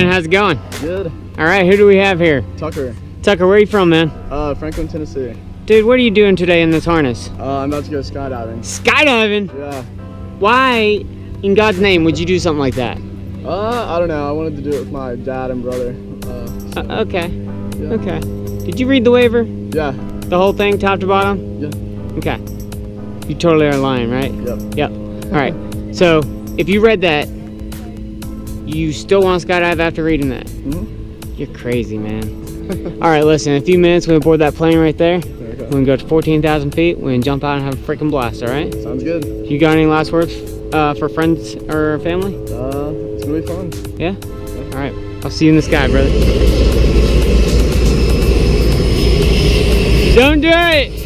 man? How's it going? Good. All right, who do we have here? Tucker. Tucker, where are you from, man? Franklin, Tennessee. Dude, what are you doing today in this harness? I'm about to go skydiving. Skydiving? Yeah. Why, in God's name, would you do something like that? I don't know. I wanted to do it with my dad and brother. Okay. Yeah. Okay. Did you read the waiver? Yeah. The whole thing, top to bottom? Yeah. Okay. You totally are lying, right? Yep. Yep. All right. So, if you read that, you still want to skydive after reading that? Mm-hmm. You're crazy, man. All right, listen. In a few minutes, we're gonna board that plane right there. Okay. We're gonna go to 14,000 feet. We're gonna jump out and have a freaking blast. All right? Sounds good. You got any last words for friends or family? It's gonna be fun. Yeah? All right. I'll see you in the sky, brother. Don't do it!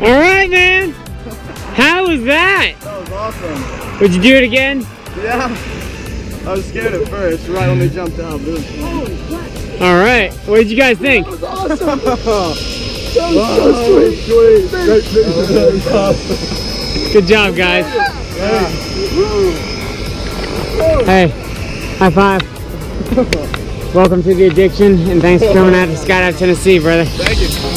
All right, man. How was that? That was awesome. Would you do it again? Yeah. I was scared at first, right when they jumped out. But it was fun. All right. What did you guys think? That was awesome. That was so sweet. Good job, guys. Yeah. Hey, high five. Welcome to the addiction, and thanks for coming out to Skydive Tennessee, brother. Thank you.